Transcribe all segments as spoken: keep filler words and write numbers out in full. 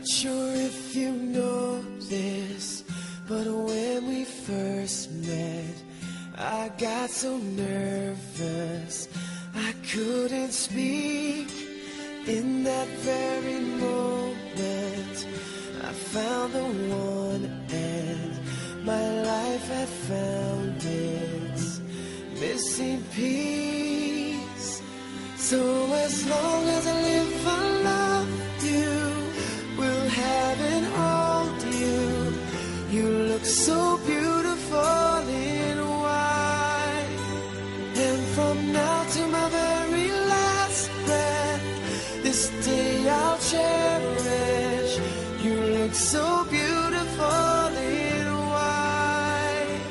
Not sure if you know this, but when we first met, I got so nervous I couldn't speak. In that very moment, I found the one, and my life had found its missing piece. So as long as I live, I love you, will have and hold you. You look so beautiful in white, and from now to my very last breath, this day I'll cherish. You look so beautiful in white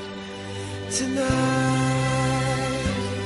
tonight.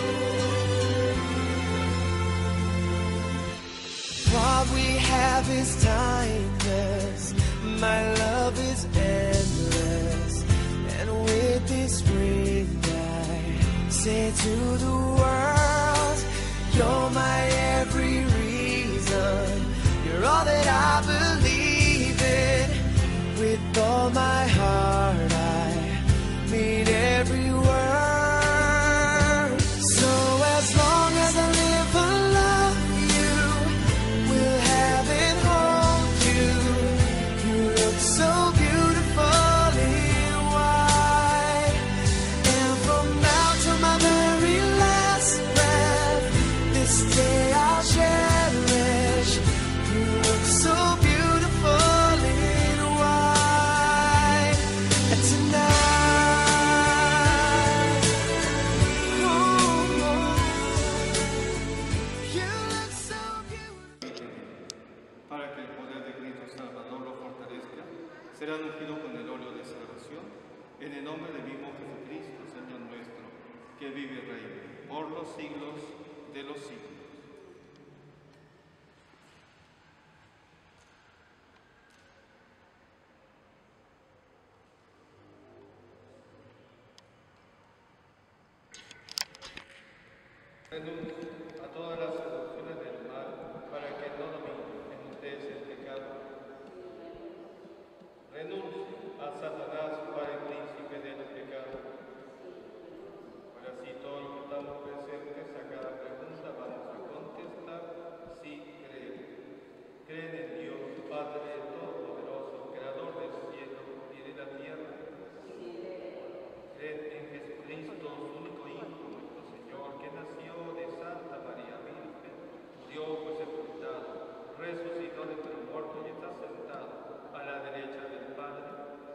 What we have is timeless, my love is endless, and with this ring I say to the world, you're my every reason, you're all that I believe in. With all my heart I mean every word. So as long as I live, I love you, will have and hold you. You look so beautiful in white, and from now to my very last breath, this day I'll cherish. You look so beautiful in white tonight. Oh, oh. You look so beautiful. Para que el poder de Cristo Salvador lo fortalezca, serán ungidos con el óleo de salvación, en el nombre del mismo Jesucristo, Señor nuestro, que vive y reina por los siglos de los siglos. Renuncio a todas las seducciones del mal para que no domine en ustedes el pecado. Renuncio a Satanás para el príncipe del pecado. Ahora sí, todos los que estamos presentes a cada pregunta vamos a contestar sí creen. Creen en Dios, Padre Todopoderoso, Creador del cielo y de la tierra. Creen en Jesucristo, su único Hijo, nuestro Señor, que nació de Santa María Virgen, murió, fue sepultado, resucitó de entre los muertos y está sentado a la derecha del Padre.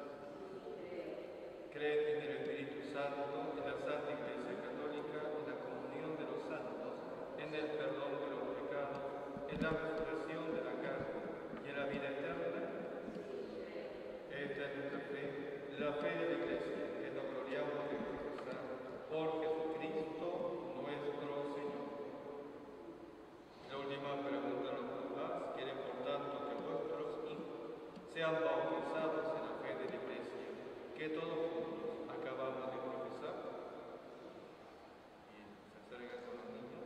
Creen en el Espíritu Santo, en la Santa Iglesia Católica, en la comunión de los santos, en el perdón de los pecados, en la resurrección de la carne y en la vida eterna. Esta es nuestra fe, la fe de la Iglesia, que nos gloriamos de profesar por Jesucristo nuestro Señor. La última pregunta a los papás: quieren por tanto que vuestros hijos sean bautizados en la fe de la Iglesia, que todos juntos acabamos de profesar. Y se acercan con los niños.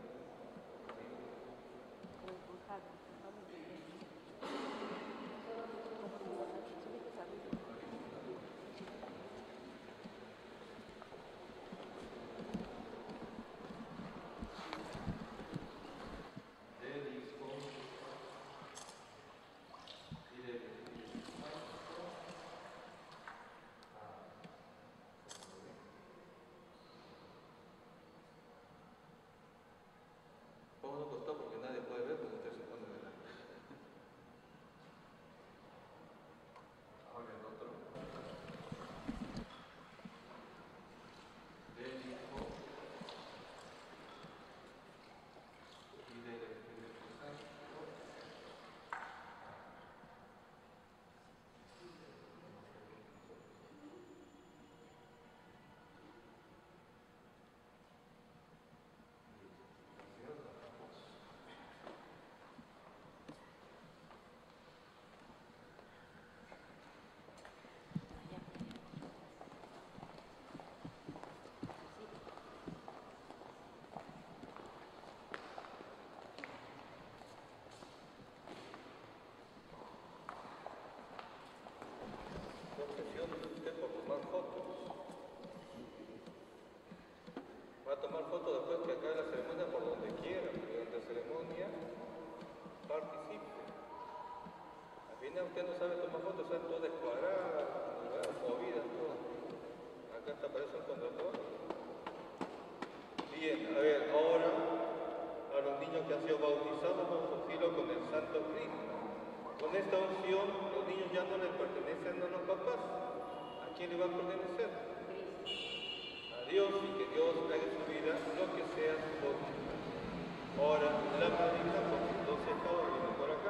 foto después que acá en la ceremonia por donde quiera, porque durante la ceremonia participe. Al final usted no sabe tomar fotos, están todas descuadradas, movidas, todo. Acá hasta aparece un conductor. Bien, a ver, ahora a los niños que han sido bautizados vamos a ungirlos con el Santo Cristo. Con esta unción los niños ya no les pertenecen a los papás. ¿A quién le va a pertenecer? A Dios, y que Dios haga en su vida lo que sea su voluntad. Ahora la madrina con sus dos hijados viene por acá.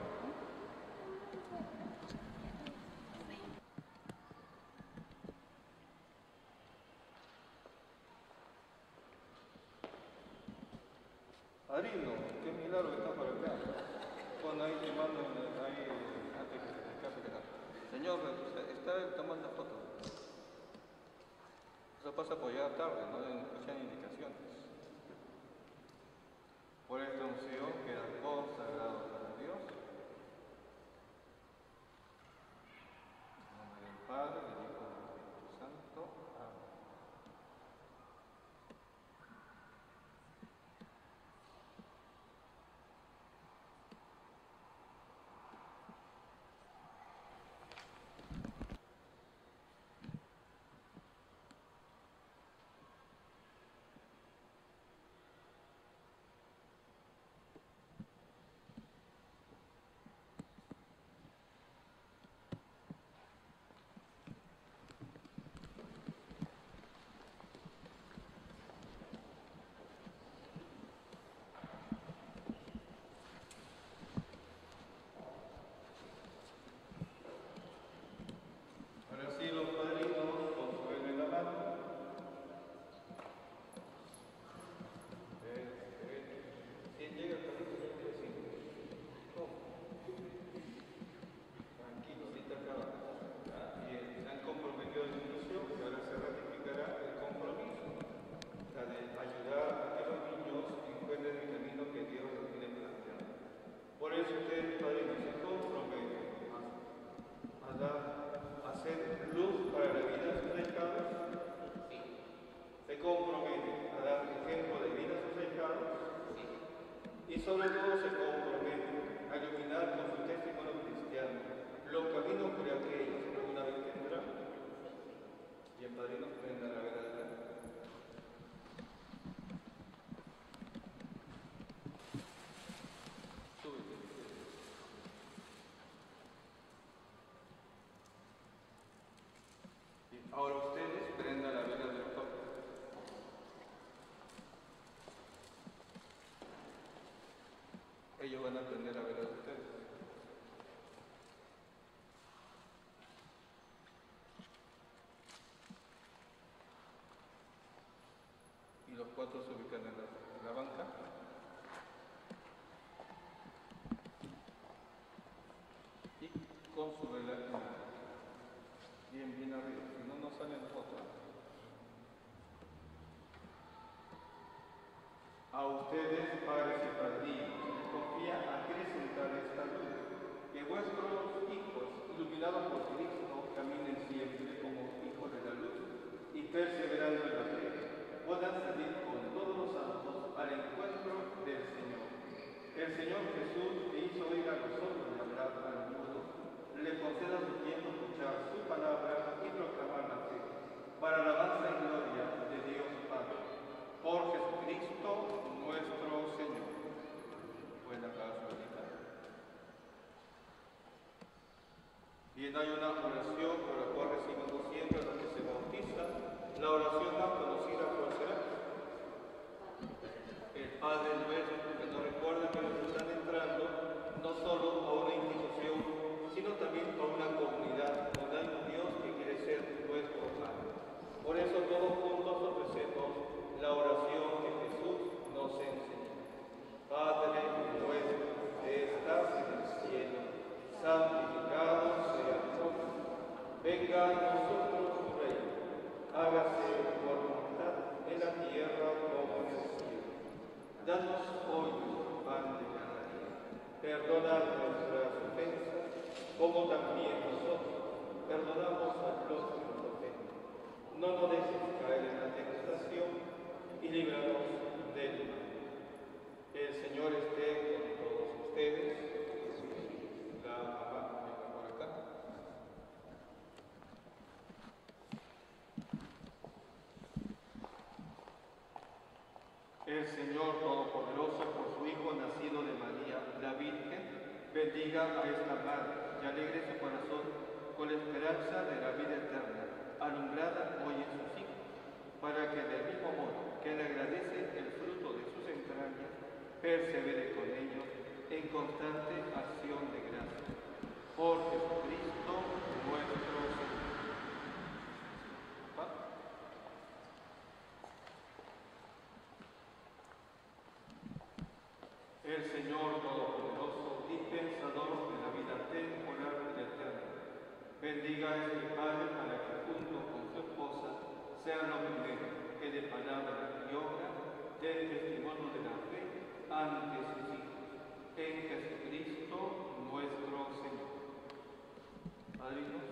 Arino, qué milagro que está por acá. Bueno, ahí te mando ahí antes que se te escape acá. Señor, está tomando foto. Eso pasa por llegar tarde, no deben escuchar indicaciones. Por esta unción queda consagrado para Dios. En nombre del Padre, del Hijo y del Espíritu Santo. Amén. Ahora ustedes prendan la vela del toque. Ellos van a prender la vela de ustedes. Y los cuatro se ubican en la, en la banca. Y con su vela en la bien, bien arriba, si no, no salen fotos. A ustedes, padres y padrinos, les confía acrecentar esta luz, que vuestros hijos, iluminados por Cristo, caminen siempre como hijos de la luz y perseverando en la fe, puedan salir con todos los santos al encuentro del Señor. El Señor Jesús, que hizo oír a los sordos y hablar al mudo, le conceda su tiempo escuchar su palabra y proclamar la fe, para la alabanza y gloria de Dios Padre, por Jesucristo nuestro Señor. Buena casa, bonita. Bien, hay una oración por la cual recibimos siempre a los que se bautizan. La oración más conocida, ¿cuál será? El Padre nuestro, que nos recuerda que nos están entrando no solo a una institución, sino también a una comunidad, donde hay un Dios que quiere ser nuestro Padre. Por eso todos juntos ofrecemos la oración que Jesús nos enseñó. Padre nuestro que estás en el cielo, santificado sea tu nombre. Venga a nosotros tu reino, hágase tu voluntad en la tierra como en el cielo. Danos hoy nuestro pan de cada día. Perdona nuestras ofensas, como también nosotros perdonamos a los que nos ofenden. No nos dejes caer en la tentación y líbranos bendiga a esta madre y alegre su corazón con la esperanza de la vida eterna, alumbrada hoy en sus hijos, para que del mismo modo que le agradece el fruto de sus entrañas, persevere con ellos en constante acción de gracias. Por Jesucristo nuestro Señor. ¿Ah? El Señor Todopoderoso, dispensador de la vida temporal y eterna, bendiga a este Padre para que junto con su esposa sea lo primero que de palabra y obra dé testimonio de la fe ante sus hijos, en Jesucristo nuestro Señor. Padrinos.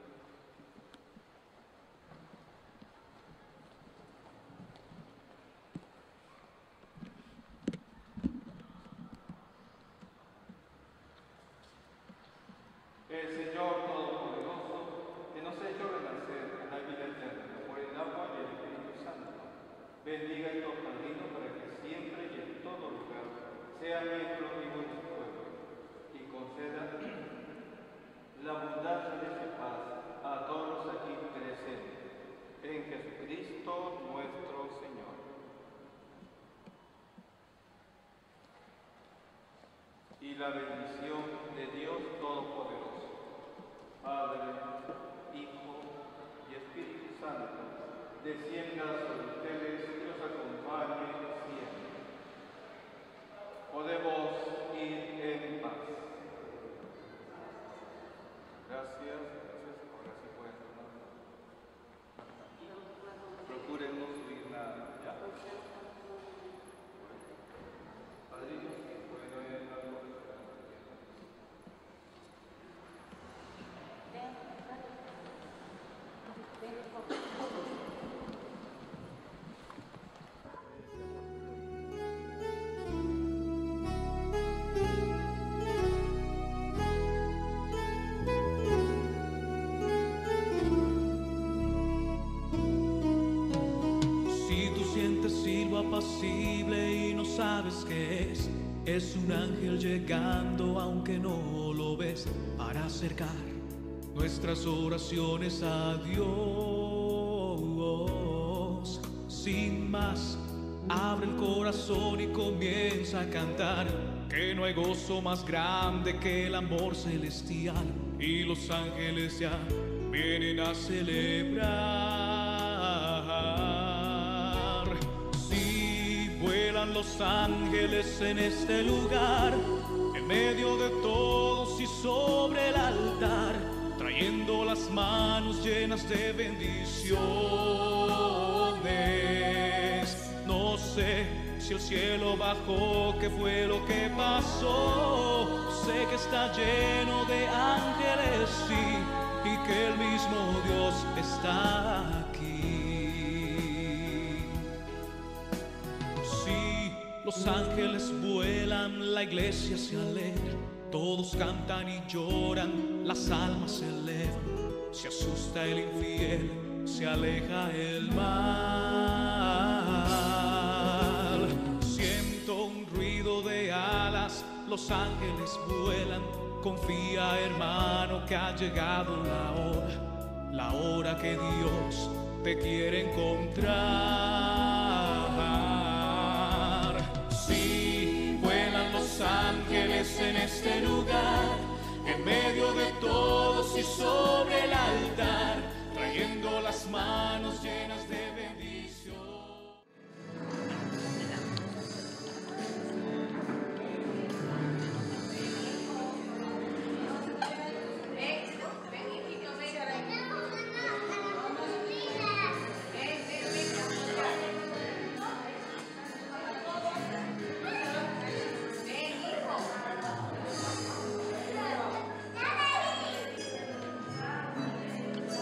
El Señor Todopoderoso, que nos ha hecho renacer a la vida eterna por el agua y el Espíritu Santo, bendiga a estos padrinos para que siempre y en todo lugar sean miembros vivos de su pueblo y conceda la abundancia de su paz a todos los aquí presentes, en Jesucristo nuestro Señor. Y la bendición de Dios Todopoderoso, Padre, Hijo y Espíritu Santo, descienda sobre ustedes y los acompañe siempre. Podemos ir en paz. Gracias, gracias. Ahora sí pueden tomar. Procuren no subir nada ya. Padrinos, pueden oír algo. Silbo apacible y no sabes qué es. Es un ángel llegando aunque no lo ves, para acercar nuestras oraciones a Dios. Sin más, abre el corazón y comienza a cantar, que no hay gozo más grande que el amor celestial, y los ángeles ya vienen a celebrar. Si vuelan los ángeles en este lugar, en medio de todos y sobre el altar, trayendo las manos llenas de bendiciones. No sé si el cielo bajó, qué fue lo que pasó. Sé que está lleno de ángeles, sí, y que el mismo Dios está aquí. Sí, los ángeles vuelan, la iglesia se alegra, todos cantan y lloran, las almas se elevan. Se asusta el infiel, se aleja el mal. Siento un ruido de alas, los ángeles vuelan. Confía, hermano, que ha llegado la hora, la hora que Dios te quiere encontrar. Sí, vuelan los ángeles en este lugar, en medio de todos y sobre el altar, trayendo las manos llenas de bendición. Thank you.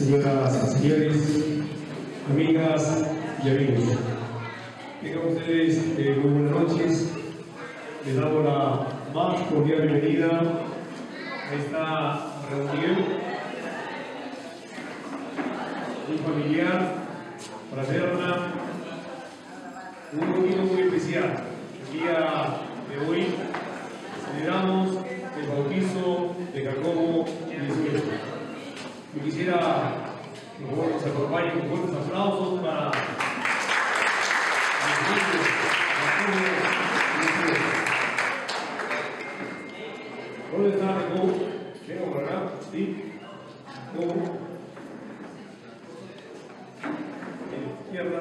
señoras y señores, amigas y amigos. Tengan ustedes eh, muy buenas noches. Les damos la más cordial bienvenida a esta reunión muy familiar, fraterna, un motivo muy especial. El día de hoy celebramos el bautizo de Jacobo y de su hijo. Yo quisiera que por favor nos acompañen con buenos aplausos para ¿dónde está Jacobo? Vengo por acá, ¿sí? Jacobo. En la izquierda.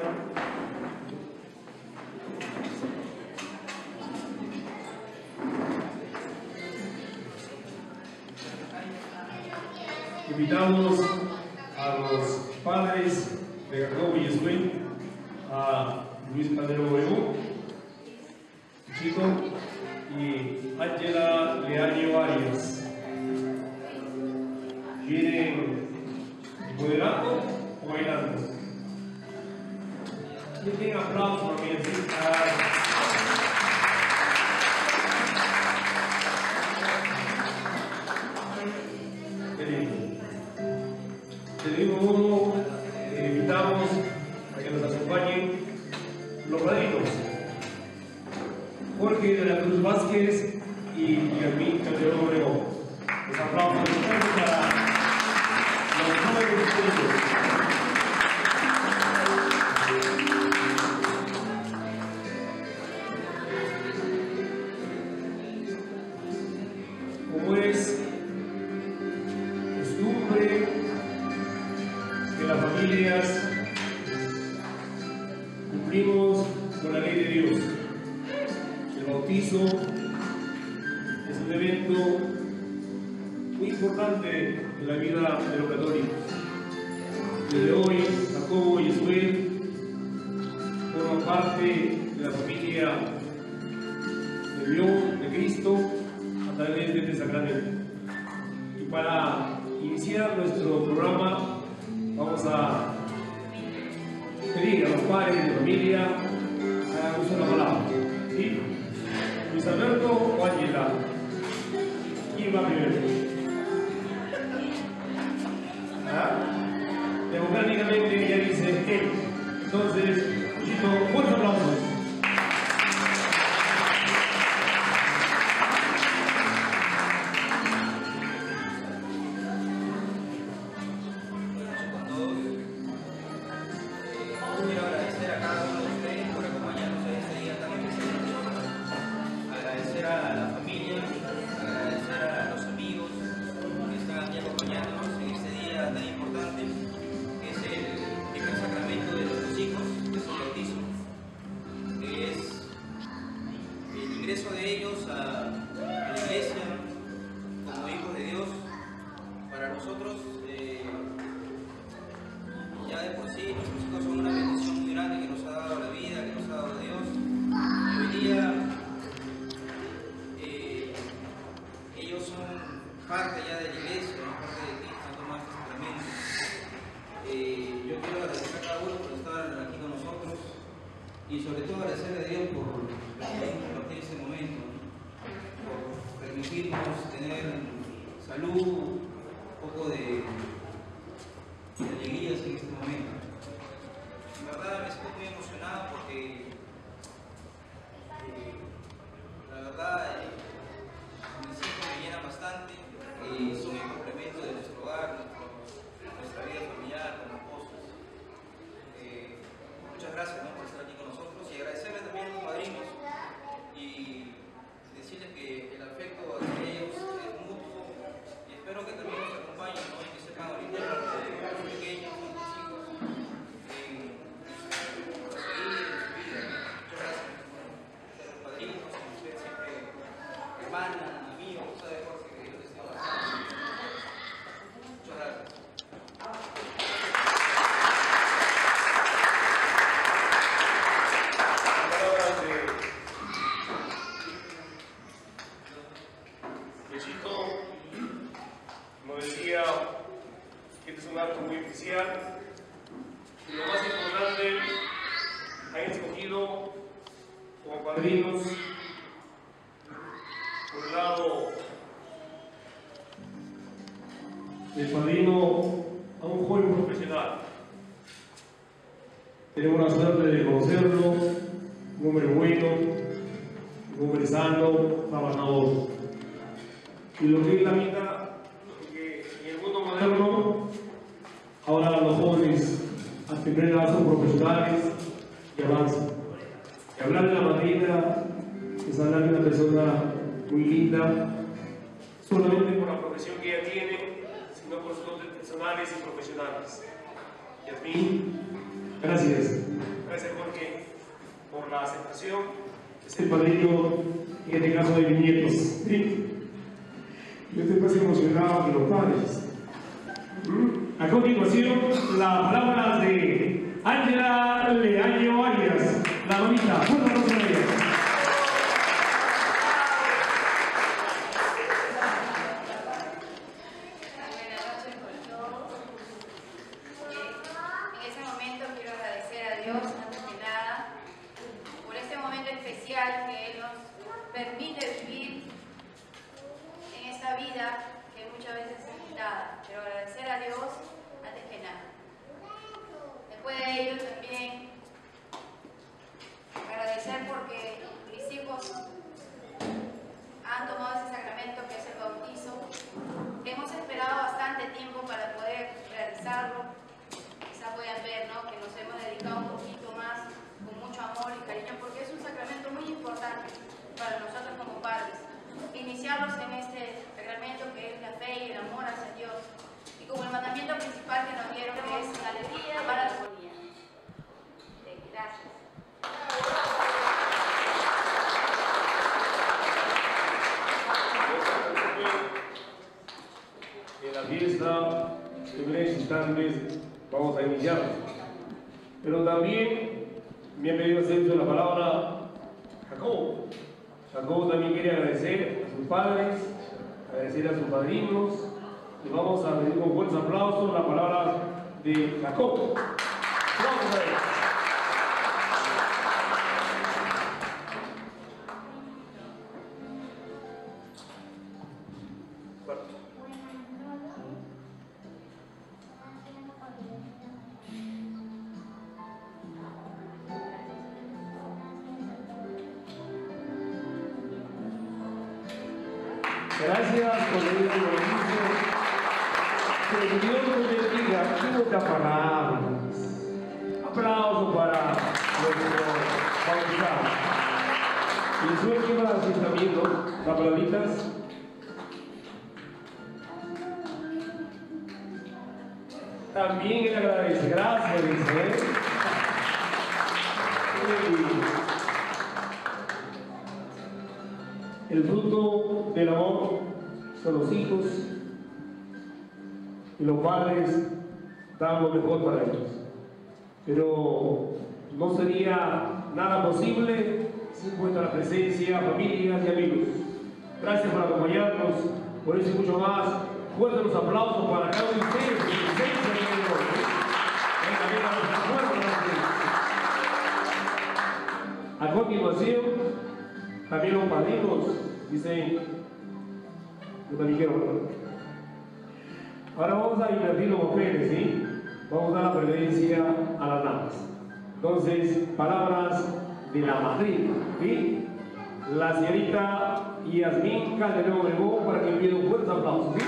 Invitamos a los padres de Jacobo y Escuel, a Luis Padero Obregón, Chico, y Ángela Leaño Arias. ¿Vienen moderando o bailando? Den aplausos a mi de mismo modo, eh, invitamos a que nos acompañen los padrinos Jorge de la Cruz Vázquez y Guillermín Calderón Obregón. Los aplausos para los jóvenes tuyos. Como es costumbre que las familias cumplimos con la ley de Dios. El bautizo es un evento muy importante en la vida de los católicos. Desde hoy, Jacobo y Escuel forman parte de la familia de Dios, de Cristo, a través de este sacramento. Y para iniciar nuestro programa, vamos a pedir a los padres de familia hagan uso de la palabra. ¿Sí? Luis Alberto o Ángela. ¿Quién va primero? ¿Ah? Democráticamente ella dice él. Entonces, Luisito, fuertes aplausos. Y sobre todo agradecerle a Dios por compartir este momento, por permitirnos tener salud, un poco de, de alegrías en este momento. En verdad me siento muy emocionado porque eh, la verdad eh, mis hijos me llenan bastante y son el complemento de nuestro hogar, nuestro, nuestra vida familiar como esposos. Eh, muchas gracias, ¿no?, por estar aquí con nosotros y agradecerles también a los padrinos y decirles que el afecto hacia ellos es mutuo y espero que también nos acompañen, ¿no?, y que sepan ahorita los pequeños, los hijos, en proseguir en su vida. padrinos. Por un lado, el padrino a un joven profesional. Tenemos la suerte de conocerlo, un hombre bueno, un hombre sano, trabajador. Y lo que es la vida, porque en el mundo moderno, ahora los jóvenes a primera edad son profesionales y avanzan. Y hablar de la madrina es hablar de una persona muy linda, solamente por la profesión que ella tiene, sino por sus dotes personales y profesionales. Yasmín, gracias. Gracias, Jorge, por la aceptación. Es el padrino, en este caso, de mis nietos. ¿Sí? Yo estoy más emocionado que los padres. A continuación, las palabras de Ángela Leaño Arias, la mamita. Fuerte aplauso a ella. Buenas noches con todos. En ese momento quiero agradecer a Dios, antes que nada, por este momento especial que Él nos permite vivir en esta vida que muchas veces es limitada. Quiero agradecer a Dios antes que nada. Después de ello también agradecer porque mis hijos han tomado ese sacramento que es el bautizo. Hemos esperado bastante tiempo para poder realizarlo. Quizás puedan ver, ¿no?, que nos hemos dedicado un poquito más, con mucho amor y cariño, porque es un sacramento muy importante para nosotros como padres. Iniciarlos en este sacramento que es la fe y el amor hacia Dios. Y como el mandamiento principal que nos dieron es la alegría y la armonía. Gracias. En la fiesta, en breves instantes, vamos a iniciar. Pero también me ha pedido hacer uso de la palabra Jacobo. Jacobo también quiere agradecer a sus padres, agradecer a sus padrinos. Y vamos a pedir con fuertes aplausos la palabra de Jacobo. Vamos a ver. Gracias por venir al inicio. Que Dios nos bendiga. Muchas palabras. Aplauso para nuestro bautizado. Y su que va a decir también, ¿no? Las palabritas. También él agradece. Gracias, dice. El fruto del amor son los hijos y los padres dan lo mejor para ellos. Pero no sería nada posible sin vuestra presencia, familias y amigos. Gracias por acompañarnos, por eso y mucho más. Fuertes los aplausos para cada uno de ustedes. Presencia de Dios. Venga, venga, fuertes. A continuación, también los padrinos dicen, yo también quiero hablar. Ahora vamos a invertir los papeles, ¿sí? Vamos a dar la preferencia a las damas. Entonces, palabras de la madrina, ¿sí? La señorita Yasmín Calderón Obregón, para que envíe un fuerte aplauso, ¿sí?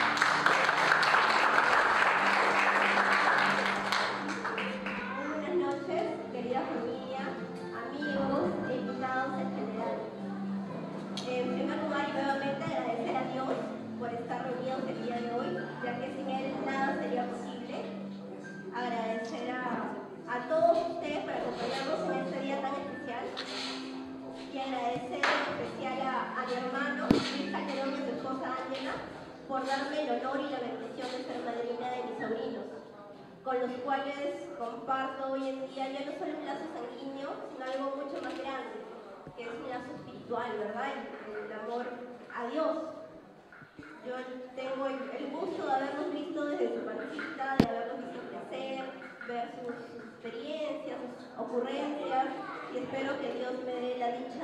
Buenas noches, querida familia, amigos e invitados en general. En primer lugar, nuevamente agradecer a Dios por estar reunidos el día de hoy, ya que sin Él nada sería posible. Agradecer a, a todos ustedes por acompañarnos en este día tan especial. Y agradecer en especial a, a mi hermano, Luis Calderón, y a su esposa Ángela, por darme el honor y la bendición de ser madrina de mis sobrinos, con los cuales comparto hoy en día ya no solo un lazo sanguíneo, sino algo mucho más grande, que es un lazo espiritual, ¿verdad? El, el amor a Dios. Yo tengo el, el gusto de haberlos visto desde su pancita, de haberlos visto crecer, ver sus, sus experiencias, sus ocurrencias, y espero que Dios me dé la dicha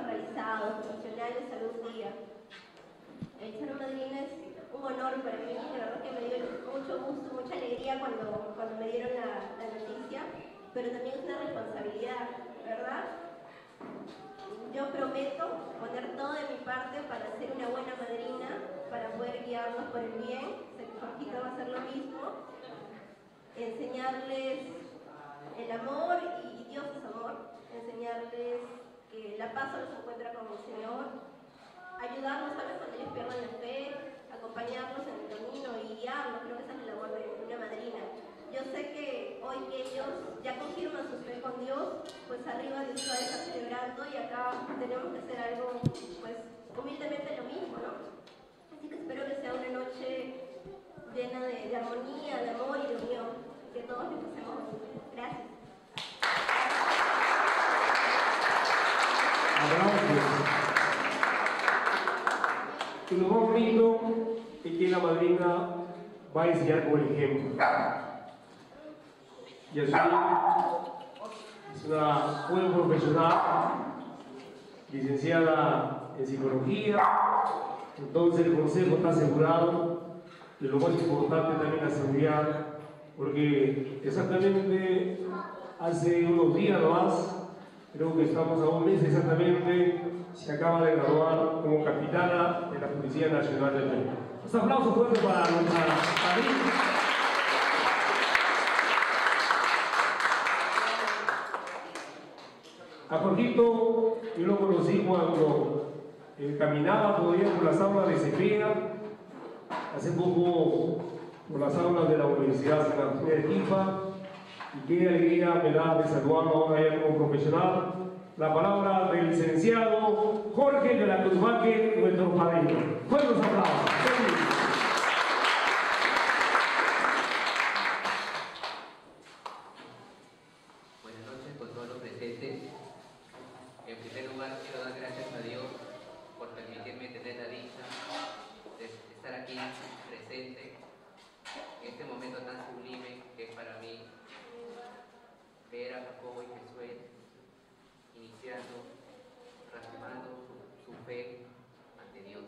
realizados, profesionales algún día. El ser madrina es un honor para mí, la verdad que me dio mucho gusto, mucha alegría cuando, cuando me dieron la, la noticia, pero también es una responsabilidad, ¿verdad? Yo prometo poner todo de mi parte para ser una buena madrina, para poder guiarlos por el bien. Sé que Jorgito va a hacer lo mismo, enseñarles el amor, y Dios es amor, enseñarles que la paz solo se encuentra con el Señor, ayudarlos a veces cuando ellos pierdan la fe, acompañarlos en el camino y guiarlos. Creo que esa es la labor de una madrina. Yo sé que hoy que ellos ya confirman su fe con Dios, pues arriba Dios va a estar celebrando y acá tenemos que hacer algo, pues humildemente lo mismo, ¿no? Así que espero que sea una noche llena de, de armonía, de amor y de unión, que todos lo pasemos así. Gracias. Y lo más bonito es que la madrina va a enseñar con el ejemplo. Y así es una joven profesional, licenciada en psicología, entonces el consejo está asegurado. Y lo más importante también la seguridad, porque exactamente hace unos días nomás, creo que estamos a un mes exactamente, se acaba de graduar como capitana de la Policía Nacional del Perú. Un aplauso fuerte para nuestra madrina. A Jorgito yo lo conocí cuando eh, caminaba todavía por las aulas de Cepeda, hace poco por las aulas de la Universidad San Antonio de Arequipa, y qué alegría me da de saludarlo ahora ya como profesional. La palabra del licenciado Jorge de la Cruz Vázquez, nuestro padrino. Buenos aplausos. Buenas noches con todos los presentes. En primer lugar, quiero dar gracias a Dios por permitirme tener la dicha de estar aquí presente en este momento tan sublime que es para mí ver a Jacobo y Jesús iniciando, reafirmando su, su fe ante Dios.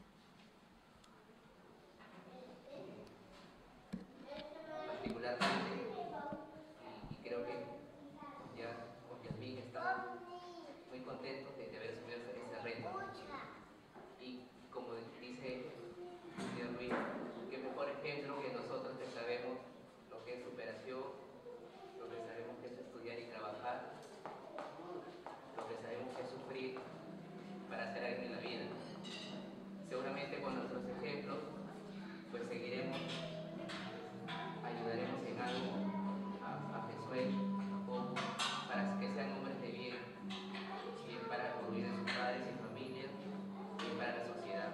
Particularmente, y, y creo que ya con Yasmín estamos muy contentos de, de haber asumido este reto. Y como dice el señor Luis, qué mejor ejemplo que nosotros que sabemos lo que es superación, lo que sabemos que es estudiar y trabajar, lo que sabemos que es sufrir para hacer algo en la vida. Seguramente con nuestros ejemplos pues seguiremos, ayudaremos en algo a, a Jesús, a Jacobo, para que sean hombres de bien, bien para cubrir a sus padres y familias, bien para la sociedad.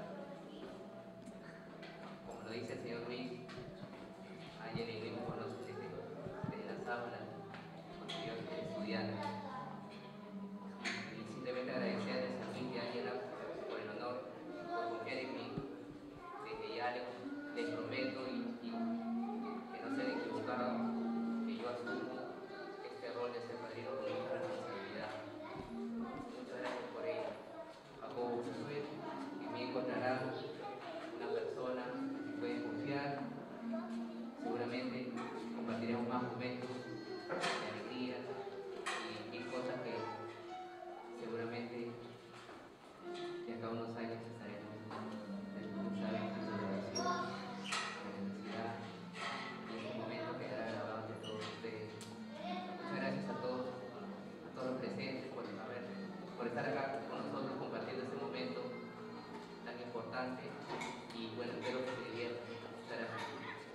Como lo dice el señor Luis, ayer leímos con los de, de las aulas, con los estudiantes. Simplemente agradecerles a mí y a Ángela por el honor, por confiar en mí. Desde ya les, les prometo y, y que no se han equivocado, que yo asumo este rol de ser padrino con mucha responsabilidad. Muchas gracias por ello. Jacobo, Jesús, en mí encontrarán una persona que pueden confiar. Seguramente compartiremos más momentos de alegría y, y cosas que seguramente de acá a unos años estaremos sabiendo de la oración, de la necesidad, y este momento quedará grabado ante todos ustedes. Muchas gracias a todos, a todos los presentes por, a ver, por estar acá con nosotros compartiendo este momento tan importante y bueno, espero que se diviertan. Muchas gracias.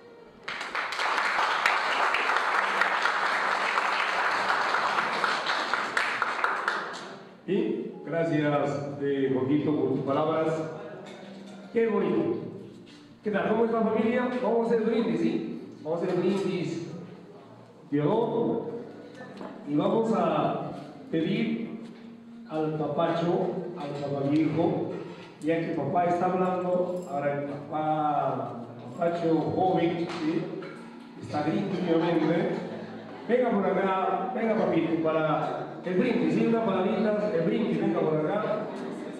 Y gracias, de Jorgito, por tus palabras. Qué bonito. ¿Qué tal? ¿Cómo está, familia? Vamos a hacer el brindis, ¿sí? Vamos a hacer el brindis de honor. Y vamos a pedir al papacho, al papaviejo, ya que papá está hablando, ahora el papá, el papacho joven, ¿sí? Está gringo nuevamente. Venga por acá, venga papito, para el brindis, ¿sí? Una paladita, el brindis, venga por acá.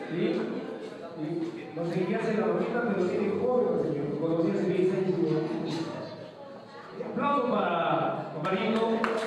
¿Sí? ¿Sí? No sé qué hace la bonita, pero tiene joven, señor. Conocí hace diez años. Un aplauso para Marino.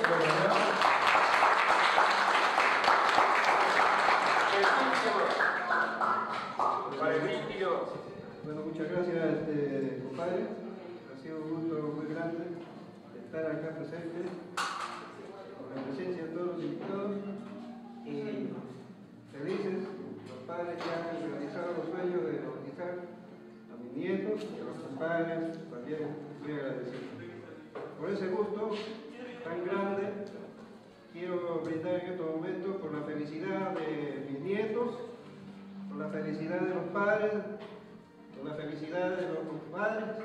Bueno, muchas gracias, este, compadre. Ha sido un gusto muy grande estar acá presente, con la presencia de todos los invitados y felices los padres que han realizado los sueños de bautizar a mis nietos y a los compadres, también muy agradecido. Por ese gusto tan grande, quiero brindar en estos momentos por la felicidad de mis nietos, por la felicidad de los padres, por la felicidad de los compadres,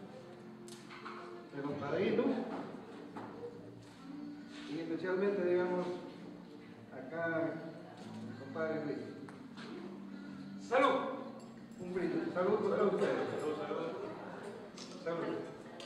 de los padrinos y especialmente, digamos, acá el compadre Luis. ¡Salud! Un brindis. Salud para ustedes. Salud, salud. Salud.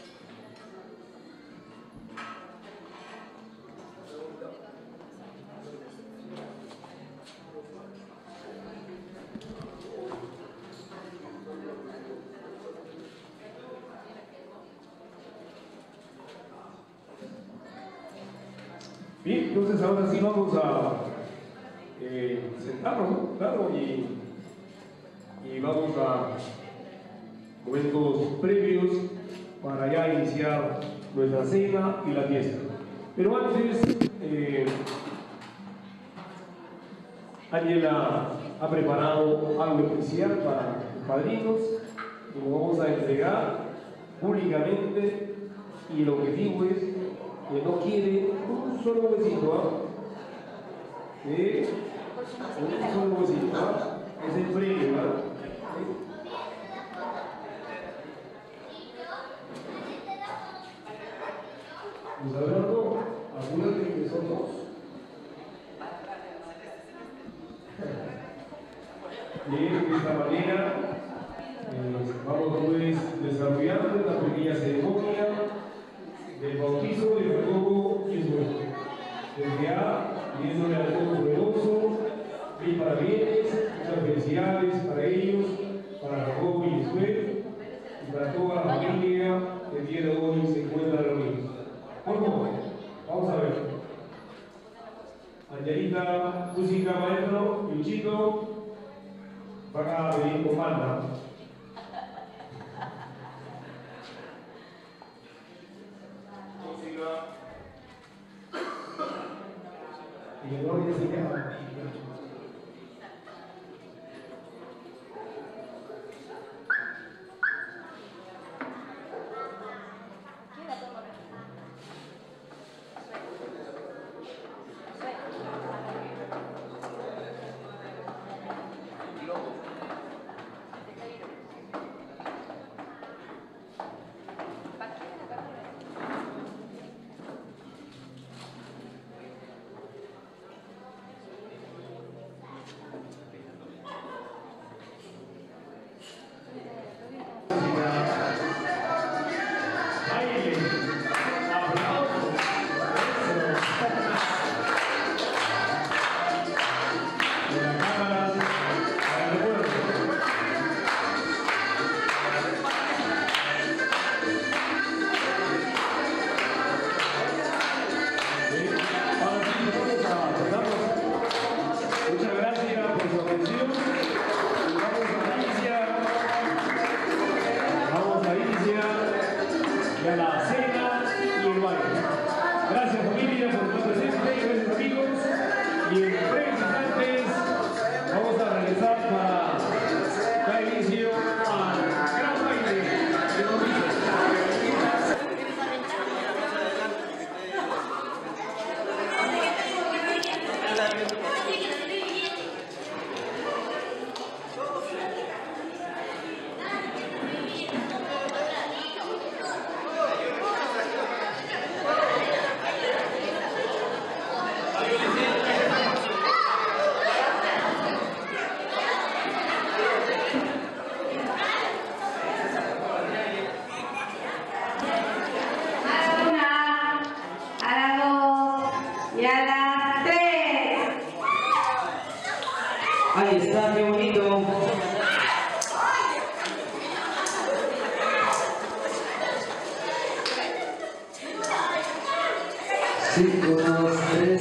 Bien, entonces ahora sí vamos a eh, sentarnos, ¿no? Claro, y, y vamos a momentos previos para ya iniciar nuestra cena y la fiesta. Pero antes, eh, Ángela ha preparado algo especial para los padrinos y lo vamos a entregar públicamente, y el objetivo es que no quiere un solo huesito, ¿ah? ¿Sí? Un solo huesito, ¿ah? Es el premio, ¿ah? Luis Alberto, acuérdate que son dos. Bien, de esta manera eh, vamos pues desarrollando esta pequeña ceremonia del bautizo de Jacobo y Josué. Desde ya, pidiéndole al Todopoderoso mil parabienes, muchas felicidades para ellos, para Jacobo y Josué y para toda la familia que el día de hoy se encuentra reunida. Por favor, vamos a ver. Angelita, música, maestro, Luchito, van a pedir comanda. Y el gloria se llama. Ahí está, qué bonito. Cinco, dos, tres.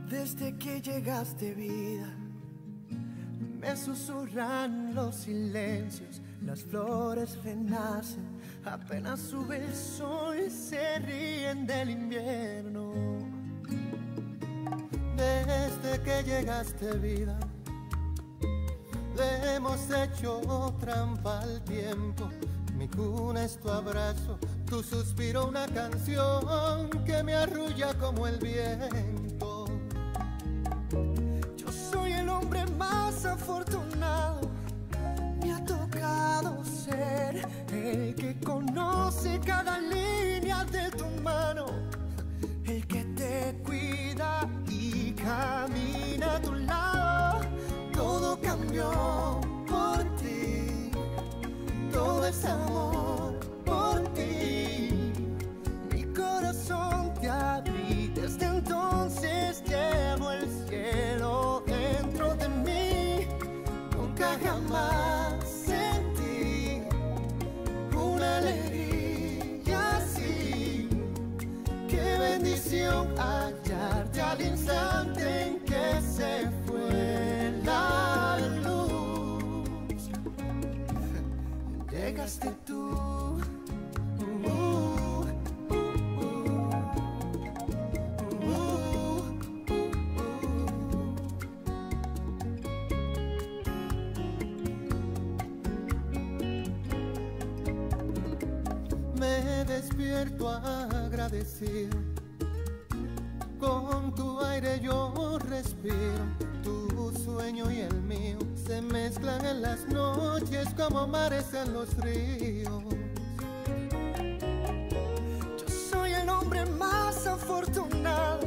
Desde que llegaste, vida, me susurran los silencios, las flores renacen, apenas sube el sol y se ríen del invierno. Desde que llegaste, vida, le hemos hecho trampa al tiempo. Mi cuna es tu abrazo, tu suspiro una canción que me arrulla como el viento. Yo soy el hombre más afortunado, me ha tocado ser el que conoce cada línea de tu mano, el que te cuida y camina a tu lado. Todo cambió por ti, todo es amor por ti. Mi corazón te abrí, desde entonces llevo el cielo dentro de mí. Nunca jamás sentí una alegría así. Qué bendición hallarte al instante en que se fue la luz. Llegaste tú. Uh, uh, uh, uh, uh, uh. Me despierto agradecido, con tu aire yo respiro, tu sueño y el mío se mezclan en las noches como mares en los ríos. Yo soy el hombre más afortunado,